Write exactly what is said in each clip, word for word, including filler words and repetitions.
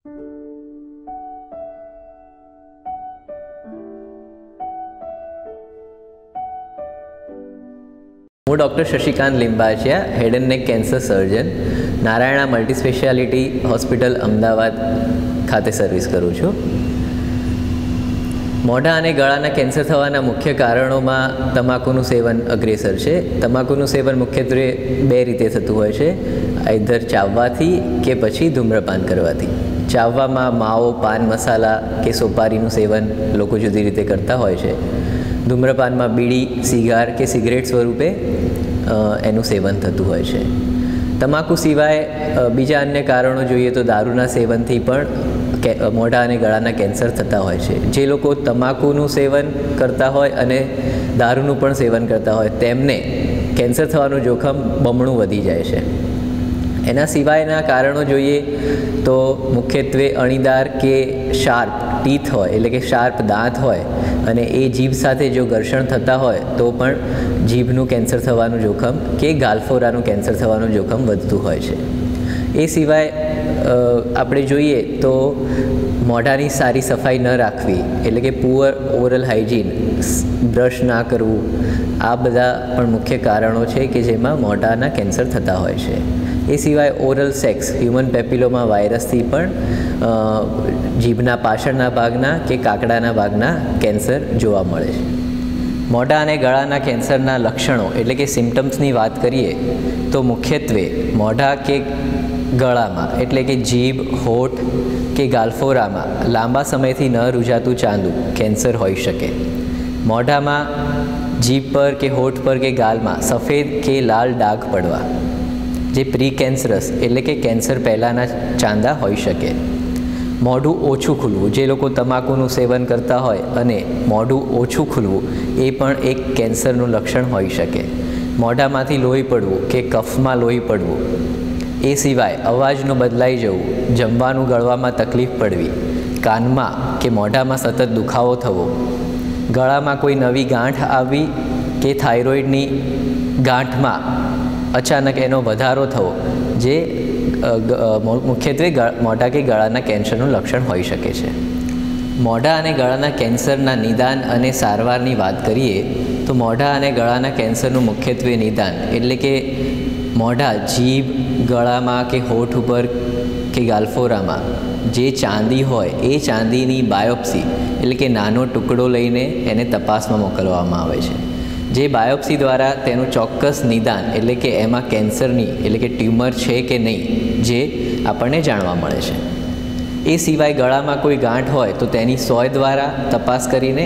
હું doctor Shashikant Limbachiya, head and neck cancer surgeon, Narayana multispeciality hospital Ahmedabad ખાતે service કરું છું. મોઢા અને ગળાના કેન્સર થવાના મુખ્ય કારણોમાં તમાકુનું સેવન અગ્રેસર છે. તમાકુનું સેવન મુખ્યત્વે બે રીતે થતું હોય છે, આઈધર ચાવવાથી કે પછી ધૂમ્રપાન કરવાથી. ચાવવામાં માવો, પાન મસાલા કે સોપારીનું સેવન લોકો જુદી રીતે કરતા હોય છે. ધૂમ્રપાનમાં બીડી, સિગાર કે સિગરેટ સ્વરૂપે એનું સેવન થતું હોય છે. તમાકુ સિવાય બીજા અન્ય કારણો જોઈએ તો દારૂના સેવનથી પણ મોઢા અને ગળાના કેન્સર થતા હોય છે. જે લોકો તમાકુનું સેવન કરતા હોય અને દારૂનું પણ સેવન કરતા હોય તેમને કેન્સર થવાનું જોખમ બમણું વધી જાય છે. એના સિવાયના કારણો જોઈએ તો મુખ્યત્વે અણીદાર કે શાર્પ ટીથ હોય, એટલે કે શાર્પ દાંત હોય અને એ જીભ સાથે જો ઘર્ષણ થતા હોય તો પણ જીભનું કેન્સર થવાનું જોખમ કે ગાલફોરાનું કેન્સર થવાનું જોખમ વધતું હોય છે. એ સિવાય આપણે જોઈએ તો મોઢાની સારી સફાઈ ન રાખવી, એટલે કે પુઅર ઓરલ હાઇજીન, બ્રશ ના કરવું, આ બધા પણ મુખ્ય કારણો છે કે જેમાં મોઢાના કેન્સર થતા હોય છે. એ સિવાય ઓરલ સેક્સ, હ્યુમન પેપિલોમા વાયરસથી પણ જીભના પાછળના ભાગના કે કાકડાના ભાગના કેન્સર જોવા મળે છે. મોઢા અને ગળાના કેન્સરના લક્ષણો એટલે કે સિમ્ટમ્સની વાત કરીએ તો મુખ્યત્વે મોઢા કે ગળામાં એટલે કે જીભ, હોઠ કે ગાલફોરામાં લાંબા સમયથી ન રૂઝાતું ચાંદુ કેન્સર હોઈ શકે. મોઢામાં, જીભ પર કે હોઠ પર કે ગાલમાં સફેદ કે લાલ ડાઘ પડવા, જે પ્રી કેન્સરસ એટલે કે કેન્સર પહેલાંના ચાંદા હોઈ શકે. મોઢું ઓછું ખુલવું, જે લોકો તમાકુનું સેવન કરતા હોય અને મોઢું ઓછું ખુલવું એ પણ એક કેન્સરનું લક્ષણ હોઈ શકે. મોઢામાંથી લોહી પડવું કે કફમાં લોહી પડવું. એ સિવાય અવાજનું બદલાઈ જવું, જમવાનું ગળવામાં તકલીફ પડવી, કાનમાં કે મોઢામાં સતત દુખાવો થવો, ગળામાં કોઈ નવી ગાંઠ આવવી કે થાઇરોઇડની ગાંઠમાં અચાનક એનો વધારો થવો, જે મુખ્યત્વે મોઢા કે ગળાના કેન્સરનું લક્ષણ હોઈ શકે છે. મોઢા અને ગળાના કેન્સરના નિદાન અને સારવારની વાત કરીએ તો મોઢા અને ગળાના કેન્સરનું મુખ્યત્વે નિદાન એટલે કે મોઢા, જીભ, ગળામાં કે હોઠ ઉપર કે ગાલફોરામાં જે ચાંદી હોય એ ચાંદીની બાયોપ્સી એટલે કે નાનો ટુકડો લઈને એને તપાસમાં મોકલવામાં આવે છે. જે બાયોપ્સી દ્વારા તેનું ચોક્કસ નિદાન એટલે કે એમાં કેન્સરની એટલે કે ટ્યુમર છે કે નહીં જે આપણને જાણવા મળે છે. એ સિવાય ગળામાં કોઈ ગાંઠ હોય તો તેની સોય દ્વારા તપાસ કરીને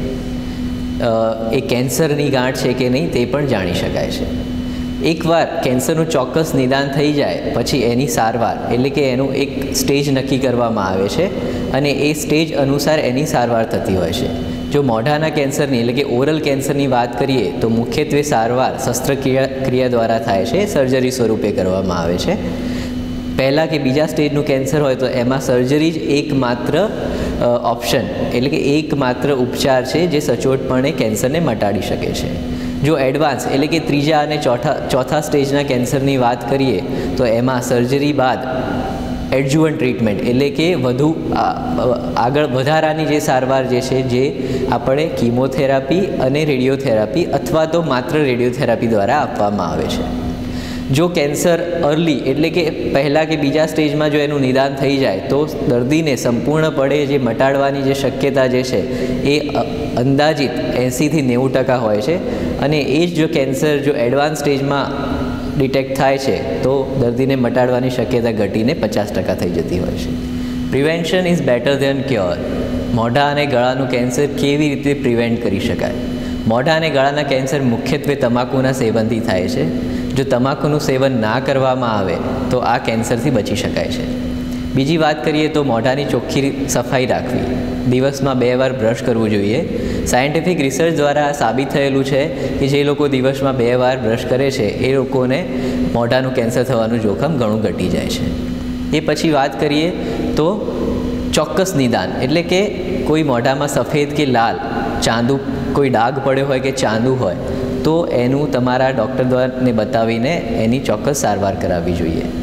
એ કેન્સરની ગાંઠ છે કે નહીં તે પણ જાણી શકાય છે. એકવાર કેન્સરનું ચોક્કસ નિદાન થઈ જાય પછી એની સારવાર એટલે કે એનું એક સ્ટેજ નક્કી કરવામાં આવે છે અને એ સ્ટેજ અનુસાર એની સારવાર થતી હોય છે. જો મોઢાના કેન્સરની એટલે કે ઓરલ કેન્સરની વાત કરીએ તો મુખ્યત્વે સારવાર શસ્ત્રક્રિયા ક્રિયા દ્વારા થાય છે, સર્જરી સ્વરૂપે કરવામાં આવે છે. પહેલાં કે બીજા સ્ટેજનું કેન્સર હોય તો એમાં સર્જરી જ એકમાત્ર ઓપ્શન એટલે કે એકમાત્ર ઉપચાર છે જે સચોટપણે કેન્સરને મટાડી શકે છે. જો એડવાન્સ એટલે કે ત્રીજા અને ચોથા ચોથા સ્ટેજના કેન્સરની વાત કરીએ તો એમાં સર્જરી બાદ એડજુવન્ટ ટ્રીટમેન્ટ એટલે કે વધુ આગળ વધારાની જે સારવાર જે છે જે આપણે કીમોથેરાપી અને રેડિયોથેરાપી અથવા તો માત્ર રેડિયોથેરાપી દ્વારા આપવામાં આવે છે. જો કેન્સર અર્લી એટલે કે પહેલાં કે બીજા સ્ટેજમાં જો એનું નિદાન થઈ જાય તો દર્દીને સંપૂર્ણપણે જે મટાડવાની જે શક્યતા જે છે એ અંદાજિત એંસીથી નેવું ટકા હોય છે અને એ જ જો કેન્સર જો એડવાન્સ સ્ટેજમાં ડિટેક્ટ થાય છે તો દર્દીને મટાડવાની શક્યતા ઘટીને પચાસ ટકા થઈ જતી હોય છે. Prevention is better than cure. મોઢા અને ગળાનું કેન્સર કેવી રીતે પ્રિવેન્ટ કરી શકાય? મોઢા અને ગળાના કેન્સર મુખ્યત્વે તમાકુના સેવનથી થાય છે. જો તમાકુનું સેવન ના કરવામાં આવે તો આ કેન્સરથી બચી શકાય છે. બીજી વાત કરીએ તો મોઢાની ચોખ્ખી સફાઈ રાખવી, દિવસમાં બે વાર બ્રશ કરવું જોઈએ. સાયન્ટિફિક રિસર્ચ દ્વારા સાબિત થયેલું છે કે જે લોકો દિવસમાં બે વાર બ્રશ કરે છે એ લોકોને મોઢાનું કેન્સર થવાનું જોખમ ઘણું ઘટી જાય છે. એ પછી વાત કરીએ તો ચોક્કસ નિદાન એટલે કે કોઈ મોઢામાં સફેદ કે લાલ ચાંદુ કોઈ ડાઘ પડ્યો હોય કે ચાંદુ હોય તો એનું તમારા ડૉક્ટર દ્વારાને બતાવીને એની ચોક્કસ સારવાર કરાવવી જોઈએ.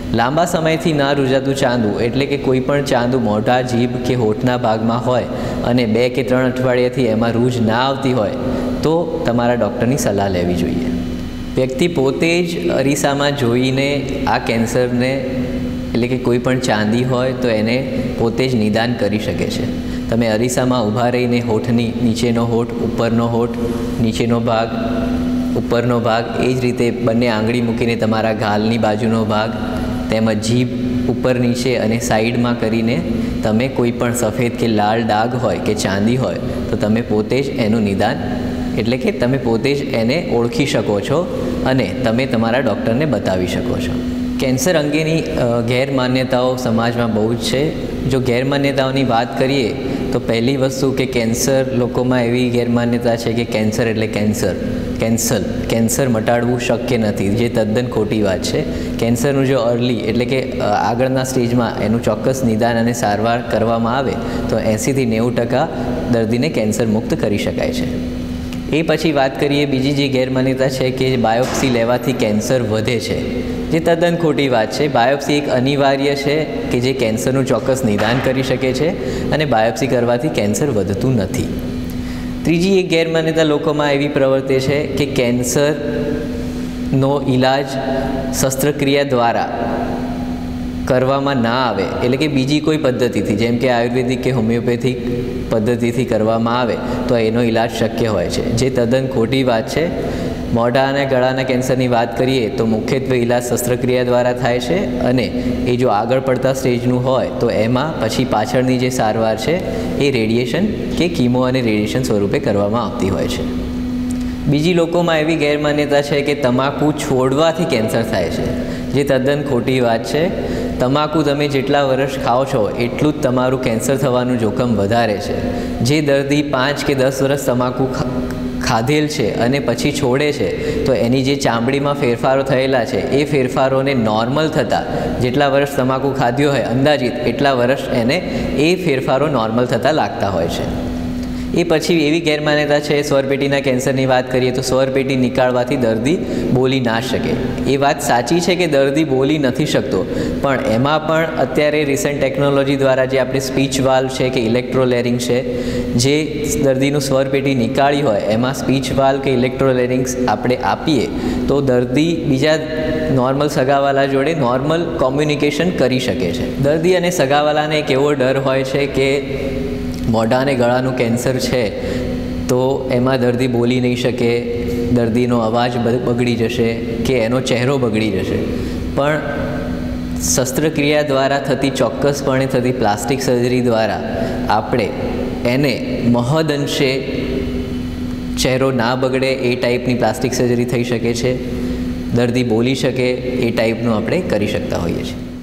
લાંબા સમયથી ના રૂજાતું ચાંદુ એટલે કે કોઈ પણ ચાંદુ મોઢા, જીભ કે હોઠના ભાગમાં હોય અને બે કે ત્રણ અઠવાડિયાથી એમાં રૂજ ના આવતી હોય તો તમારા ડૉક્ટરની સલાહ લેવી જોઈએ. વ્યક્તિ પોતે જ અરીસામાં જોઈને આ કેન્સરને એટલે કે કોઈ પણ ચાંદી હોય તો એને પોતે જ નિદાન કરી શકે છે. તમે અરીસામાં ઊભા રહીને હોઠની નીચેનો હોઠ, ઉપરનો હોઠ, નીચેનો ભાગ, ઉપરનો ભાગ, એ જ રીતે બંને આંગળી મૂકીને તમારા ગાલની બાજુનો ભાગ તેમજ જીભ ઉપર નીચે અને સાઈડમાં કરીને તમે કોઈ પણ સફેદ કે લાલ ડાઘ હોય કે ચાંદી હોય તો તમે પોતે જ એનું નિદાન એટલે કે તમે પોતે જ એને ઓળખી શકો છો અને તમે તમારા ડૉક્ટરને બતાવી શકો છો. કેન્સર અંગેની ગેરમાન્યતાઓ સમાજમાં બહુ જ છે. જો ગેરમાન્યતાઓની વાત કરીએ તો પહેલી વસ્તુ કે કેન્સર લોકોમાં એવી ગેરમાન્યતા છે કે કેન્સર એટલે કેન્સર કેન્સર કેન્સર મટાડવું શક્ય નથી, જે તદ્દન ખોટી વાત છે. કેન્સરનું જો અર્લી એટલે કે આગળના સ્ટેજમાં એનું ચોક્કસ નિદાન અને સારવાર કરવામાં આવે તો એંસીથી નેવું ટકા દર્દીને કેન્સર મુક્ત કરી શકાય છે. એ પછી વાત કરીએ બીજી જે ગેરમાન્યતા છે કે બાયોપ્સી લેવાથી કેન્સર વધે છે, જે તદ્દન ખોટી વાત છે. બાયોપ્સી એક અનિવાર્ય છે કે જે કેન્સરનું ચોક્કસ નિદાન કરી શકે છે અને બાયોપ્સી કરવાથી કેન્સર વધતું નથી. ત્રીજી એક ગેરમાન્યતા લોકોમાં એવી પ્રવર્તે છે કે કેન્સરનો ઈલાજ શસ્ત્રક્રિયા દ્વારા કરવામાં ના આવે એટલે કે બીજી કોઈ પદ્ધતિથી જેમ કે આયુર્વેદિક કે હોમિયોપેથિક પદ્ધતિથી કરવામાં આવે તો એનો ઈલાજ શક્ય હોય છે, જે તદ્દન ખોટી વાત છે. મોઢા અને ગળાના કેન્સરની વાત કરીએ તો મુખ્યત્વે ઈલાજ શસ્ત્રક્રિયા દ્વારા થાય છે અને એ જો આગળ પડતા સ્ટેજનું હોય તો એમાં પછી પાછળની જે સારવાર છે એ રેડિયેશન કે કીમો અને રેડિયેશન સ્વરૂપે કરવામાં આવતી હોય છે. બીજી લોકોમાં એવી ગેરમાન્યતા છે કે તમાકુ છોડવાથી કેન્સર થાય છે, જે તદ્દન ખોટી વાત છે. તમાકુ તમે જેટલા વર્ષ ખાઓ છો એટલું જ તમારું કેન્સર થવાનું જોખમ વધારે છે. જે દર્દી પાંચ કે દસ વર્ષ તમાકુ ખાધેલ છે અને પછી છોડે છે તો એની જે ચામડીમાં ફેરફારો થયેલા છે એ ફેરફારોને નોર્મલ થતાં જેટલા વર્ષ તમાકુ ખાધ્યો હોય અંદાજિત એટલા વર્ષ એને એ ફેરફારો નોર્મલ થતાં લાગતા હોય છે. એ પછી એવી ગેરમાન્યતા છે સ્વરપેટીના કેન્સરની વાત કરીએ તો સ્વરપેટી નીકાળવાથી દર્દી બોલી ના શકે. એ વાત સાચી છે કે દર્દી બોલી નથી શકતો, પણ એમાં પણ અત્યારે રિસન્ટ ટેકનોલોજી દ્વારા જે આપણે સ્પીચ વાલ્વ છે કે ઇલેક્ટ્રોલેરિંગ છે, જે દર્દીનું સ્વરપેટી નીકાળી હોય એમાં સ્પીચ વાલ્વ કે ઇલેક્ટ્રોલેરિંગ્સ આપણે આપીએ તો દર્દી બીજા નોર્મલ સગાવાલા જોડે નોર્મલ કોમ્યુનિકેશન કરી શકે છે. દર્દી અને સગાવાલાને એક એવો ડર હોય છે કે મોઢા અને ગળાનું કેન્સર છે તો એમાં દર્દી બોલી નહીં શકે, દર્દીનો અવાજ બગડી જશે કે એનો ચહેરો બગડી જશે. પણ શસ્ત્રક્રિયા દ્વારા થતી ચોક્કસપણે થતી પ્લાસ્ટિક સર્જરી દ્વારા આપણે એને મહદઅંશે ચહેરો ના બગડે એ ટાઈપની પ્લાસ્ટિક સર્જરી થઈ શકે છે, દર્દી બોલી શકે એ ટાઈપનું આપણે કરી શકતા હોઈએ છીએ.